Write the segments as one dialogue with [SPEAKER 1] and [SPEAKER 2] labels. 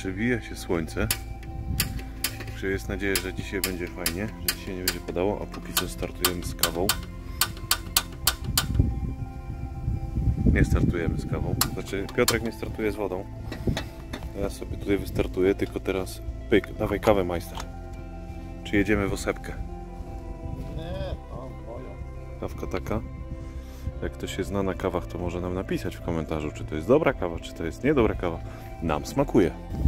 [SPEAKER 1] przebija się słońce. Także jest nadzieja, że dzisiaj będzie fajnie, że dzisiaj nie będzie padało, a póki co startujemy z kawą. Nie startujemy z kawą. Znaczy Piotrek nie startuje z wodą. Ja sobie tutaj wystartuję, tylko teraz pyk, dawaj kawę, majster. Czy jedziemy w osepkę?
[SPEAKER 2] Nie, to moją.
[SPEAKER 1] Kawka taka. Jak ktoś się zna na kawach, to może nam napisać w komentarzu, czy to jest dobra kawa, czy to jest niedobra kawa. Nam smakuje.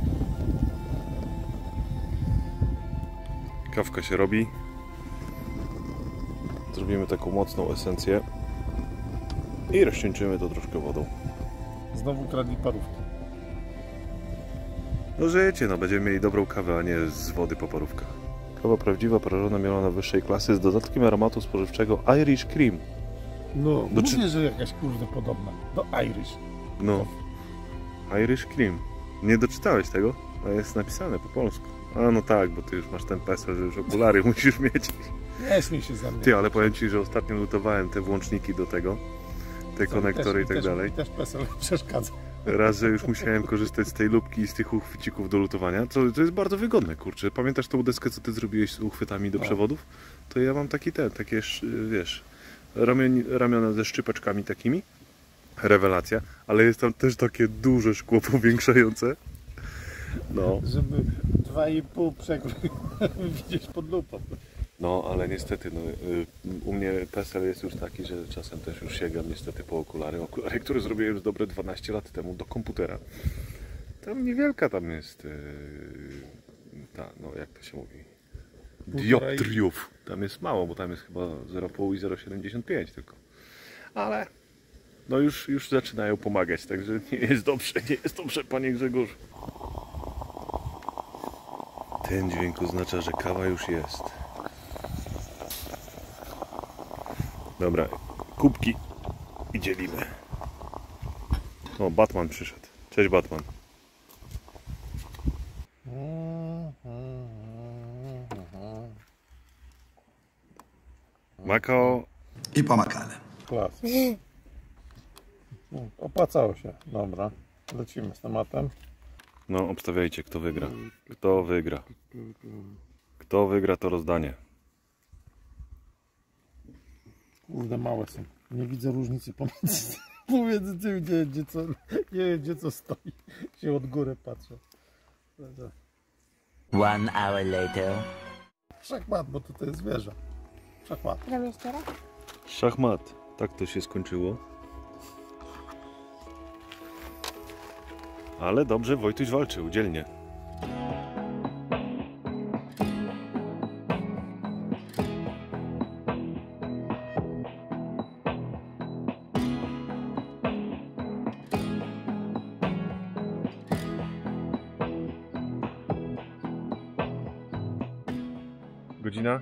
[SPEAKER 1] Kawka się robi. Zrobimy taką mocną esencję i rozcieńczymy to troszkę wodą.
[SPEAKER 2] Znowu kradli parówki.
[SPEAKER 1] No żyjecie, no będziemy mieli dobrą kawę, a nie z wody po parówkach. Kawa prawdziwa, prażona, mielona wyższej klasy z dodatkiem aromatu spożywczego Irish Cream.
[SPEAKER 2] No, mówię, że jakaś kurde podobna do Irish.
[SPEAKER 1] No, Irish Cream. Nie doczytałeś tego? To jest napisane po polsku. A no tak, bo ty już masz ten PESEL, że już okulary musisz mieć.
[SPEAKER 2] Nie śmiej się za mnie.
[SPEAKER 1] Ty, ale powiem ci, że ostatnio lutowałem te włączniki do tego, te konektory i tak dalej.
[SPEAKER 2] Też PESEL przeszkadza.
[SPEAKER 1] Raz, że już musiałem korzystać z tej lubki i z tych uchwycików do lutowania, to jest bardzo wygodne, kurczę. Pamiętasz tą deskę, co ty zrobiłeś z uchwytami do przewodów? To ja mam takie, wiesz, ramiona ze szczypeczkami takimi. Rewelacja, ale jest tam też takie duże szkło powiększające. No.
[SPEAKER 2] Żeby 2,5 przekrój widzieć pod lupą.
[SPEAKER 1] No, ale niestety, no, u mnie PESEL jest już taki, że czasem też już sięgam niestety po okulary. Okulary, które zrobiłem już dobre 12 lat temu do komputera. Tam niewielka tam jest, no jak to się mówi, dioptriów. Tam jest mało, bo tam jest chyba 0,5 i 0,75 tylko. Ale no już zaczynają pomagać, także nie jest dobrze, panie Grzegorz. Ten dźwięk oznacza, że kawa już jest. Dobra, kubki i dzielimy. O, Batman przyszedł. Cześć, Batman. Makao
[SPEAKER 3] i pomakane.
[SPEAKER 2] Klas. Opłacało się. Dobra, lecimy z tematem.
[SPEAKER 1] No, obstawiajcie, kto wygra. Kto wygra? Kto wygra to rozdanie?
[SPEAKER 2] Kurde, małe są. Nie widzę różnicy pomiędzy tym, gdzie co stoi. Się od góry patrzę.
[SPEAKER 4] One hour later.
[SPEAKER 2] Szachmat, bo to jest wieża. Szachmat.
[SPEAKER 5] Gramy jeszcze raz?
[SPEAKER 1] Szachmat. Tak to się skończyło. Ale dobrze, Wojtuś walczył, dzielnie. Godzina?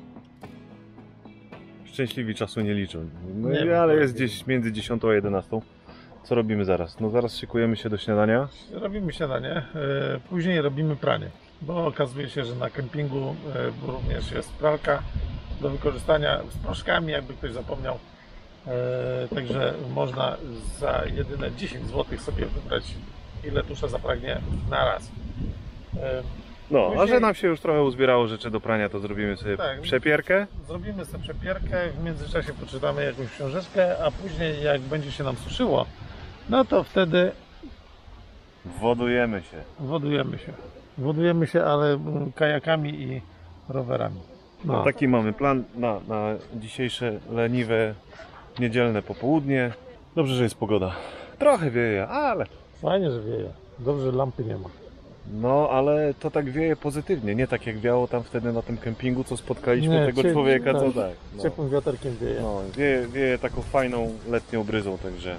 [SPEAKER 1] Szczęśliwi czasu nie liczą. No nie, ale jest gdzieś między 10 a 11. Co robimy zaraz? No zaraz szykujemy się do śniadania.
[SPEAKER 2] Robimy śniadanie, później robimy pranie, bo okazuje się, że na kempingu również jest pralka do wykorzystania z proszkami, jakby ktoś zapomniał. Także można za jedyne 10 zł sobie wybrać, ile tusza zapragnie na raz.
[SPEAKER 1] No, później, a że nam się już trochę uzbierało rzeczy do prania, to zrobimy sobie przepierkę.
[SPEAKER 2] Zrobimy sobie przepierkę, w międzyczasie poczytamy jakąś książeczkę, a później jak będzie się nam suszyło, no to wtedy
[SPEAKER 1] wodujemy się.
[SPEAKER 2] Wodujemy się, ale kajakami i rowerami.
[SPEAKER 1] No. Taki mamy plan na dzisiejsze leniwe, niedzielne popołudnie. Dobrze, że jest pogoda. Trochę wieje, ale...
[SPEAKER 2] Fajnie, że wieje. Dobrze, że lampy nie ma.
[SPEAKER 1] No, ale to tak wieje pozytywnie, nie tak jak wiało tam wtedy na tym kempingu, co spotkaliśmy tego człowieka, co tak. No.
[SPEAKER 2] Ciepłym wiaterkiem wieje.
[SPEAKER 1] No, wieje taką fajną letnią bryzą, także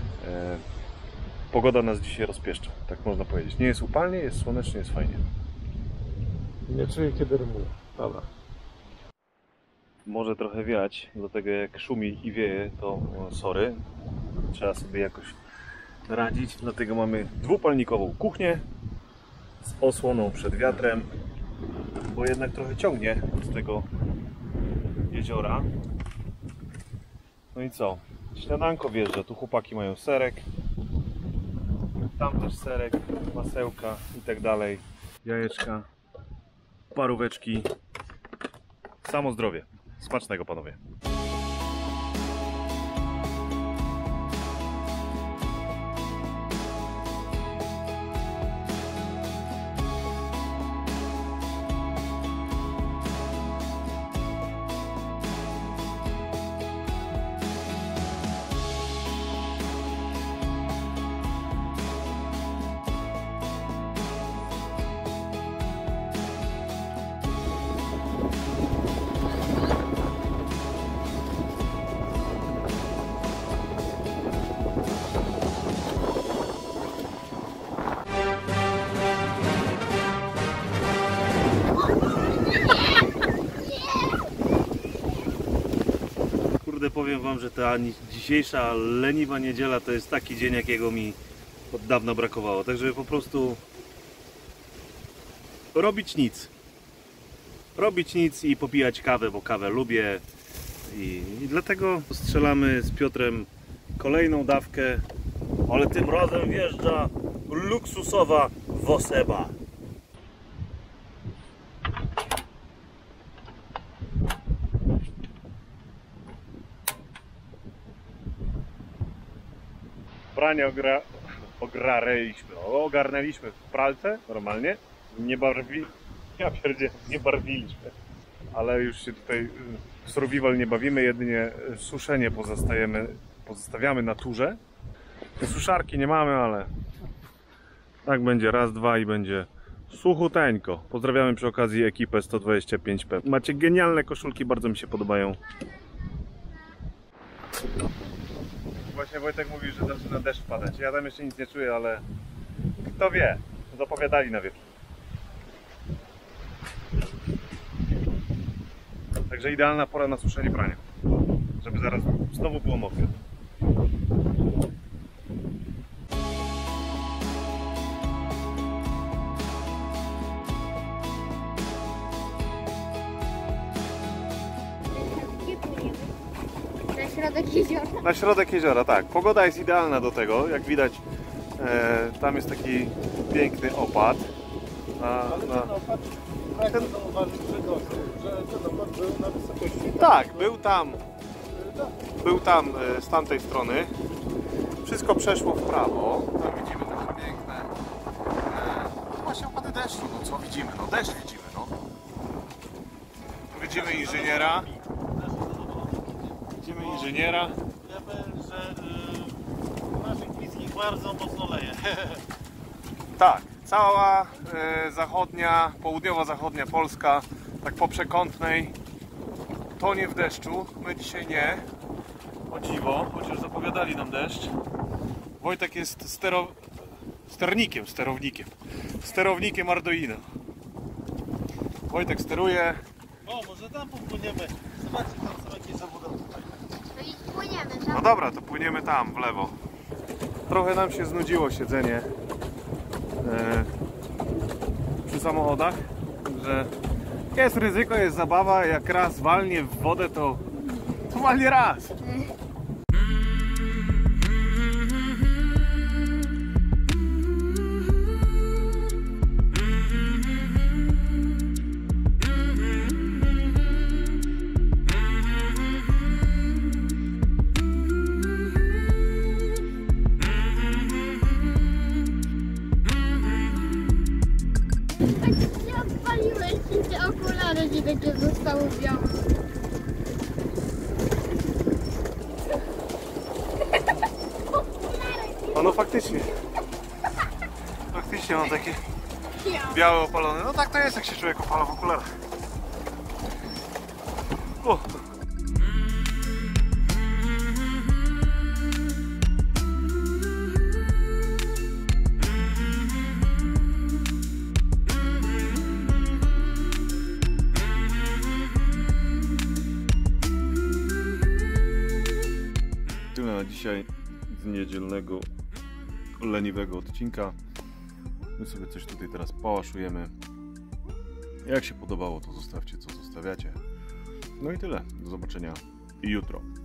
[SPEAKER 1] pogoda nas dzisiaj rozpieszcza, tak można powiedzieć. Nie jest upalnie, jest słonecznie, jest fajnie.
[SPEAKER 2] Nie czuję, kiedy rymuję. Dobra.
[SPEAKER 1] Może trochę wiać, dlatego jak szumi i wieje, to sorry, trzeba sobie jakoś radzić, dlatego mamy dwupalnikową kuchnię z osłoną przed wiatrem, bo jednak trochę ciągnie z tego jeziora. No i co? Śniadanko wjeżdża, tu chłopaki mają serek, Tam też serek, masełka i tak dalej. Jajeczka, paróweczki. Samo zdrowie. Smacznego, panowie. Kurde, powiem wam, że ta dzisiejsza leniwa niedziela to jest taki dzień, jakiego mi od dawna brakowało. Tak, żeby po prostu robić nic. Robić nic i popijać kawę, bo kawę lubię. I dlatego strzelamy z Piotrem kolejną dawkę, ale tym razem wjeżdża luksusowa Woseba. Pranie ogarnęliśmy w pralce normalnie, nie barwiliśmy, ale już się tutaj w survival nie bawimy, jedynie suszenie pozostawiamy naturze. Suszarki nie mamy, ale tak będzie raz, dwa i będzie suchuteńko. Pozdrawiamy przy okazji ekipę 125P. Macie genialne koszulki, bardzo mi się podobają. Właśnie Wojtek mówi, że zaczyna deszcz padać. Ja tam jeszcze nic nie czuję, ale kto wie, zapowiadali na wieczór. Także idealna pora na suszenie prania, żeby zaraz znowu było mokre.
[SPEAKER 3] Na środek jeziora.
[SPEAKER 1] Na środek jeziora, tak. Pogoda jest idealna do tego. Jak widać, tam jest taki piękny opad.
[SPEAKER 2] Ten zauważyć, że ten opad był na wysokości.
[SPEAKER 1] Tak, był tam z tamtej strony. Wszystko przeszło w prawo. Tam widzimy takie piękne właśnie opady deszczu. No co widzimy? No deszcz widzimy, no. Tu widzimy inżyniera. Widzimy inżyniera.
[SPEAKER 2] Wiemy, że w naszych bliskich bardzo mocno leje.
[SPEAKER 1] Tak, cała zachodnia, południowo-zachodnia Polska, tak po przekątnej, tonie w deszczu. My dzisiaj nie. O dziwo, chociaż zapowiadali nam deszcz. Wojtek jest sterownikiem Arduino. Wojtek steruje.
[SPEAKER 2] O, może tam popłyniemy. Zobaczcie, tam są jakieś zabudowy.
[SPEAKER 3] No i płyniemy,
[SPEAKER 1] No dobra, to płyniemy tam, w lewo. Trochę nam się znudziło siedzenie przy samochodach, że jest ryzyko, jest zabawa, jak raz walnie w wodę, to walnie raz.
[SPEAKER 3] Tak się odpaliłeś i te okulary ci takie zostały białe.
[SPEAKER 1] No faktycznie. Faktycznie mam takie białe opalone. No tak to jest, jak się człowiek opala w okularach. O. Tyle na dzisiaj z niedzielnego leniwego odcinka. My sobie coś tutaj teraz pałaszujemy. Jak się podobało, to zostawcie co zostawiacie. No i tyle. Do zobaczenia jutro.